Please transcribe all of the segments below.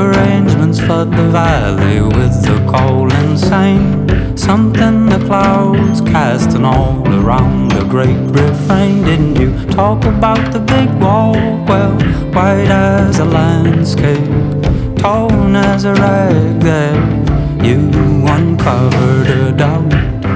arrangements, flood the valley with the cold insane. Something the clouds casting all around the great refrain. Didn't you talk about the big walk? Well, white as a landscape, torn as a rag there, you uncovered a doubt.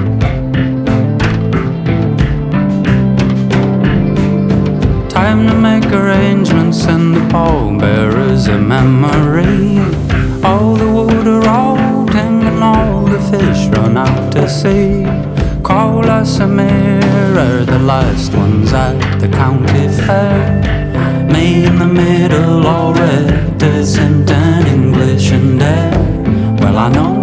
Time to make arrangements and the pallbearers a memory. All the wood are rotting and all the fish run out to sea. Call us a mirror, the last ones at the county fair. Me in the middle, all red as in English and air. Well, I know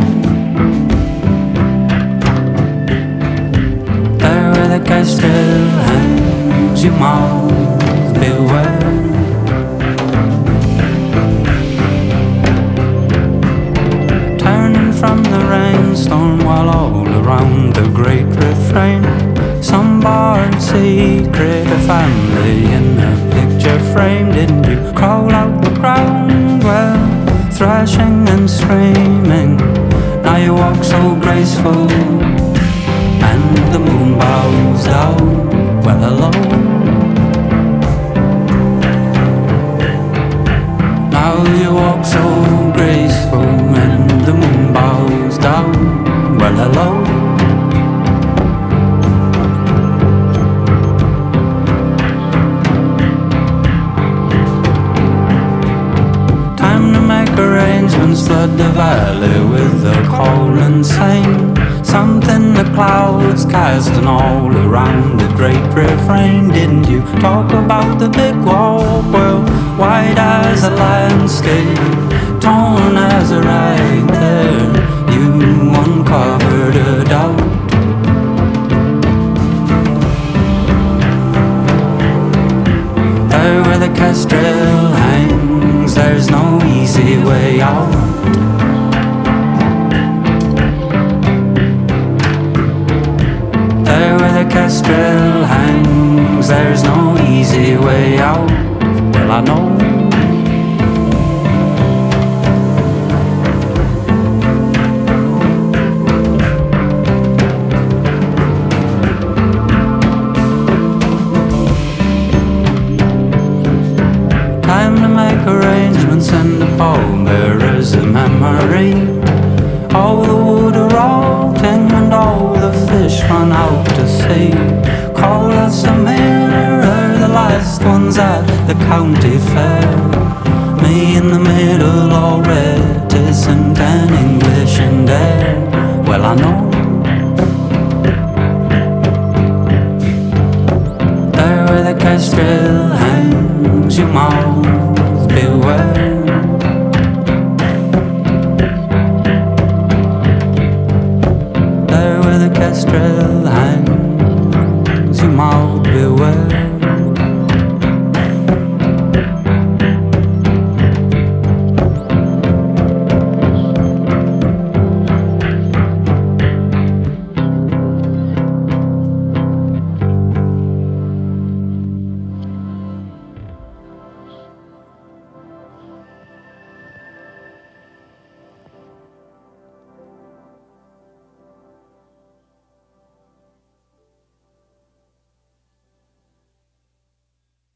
there where the castle hangs, you must beware. Turning from the rainstorm while all around the great refrain. Some barred secret, a family in a picture frame. Didn't you crawl out the ground? Well, thrashing and screaming, now you walk so graceful, and the moon bows down. Well, hello. Now you walk so graceful, and the moon bows down. Well, hello. Arrangements, flood the valley with the cold insane. Something the clouds casting all around the great refrain. Didn't you talk about the big wall? Well, white as a landscape, torn as a rag there, you uncovered a doubt. There where the kestrel hangs, there's no easy way out. There where the kestrel hangs, there's no easy way out. Well, I know. Arrangements and the pallbearers a memory. All the wood are rotting and all the fish run out to sea. Call us a mirror, the last ones at the county fair. Me in the middle.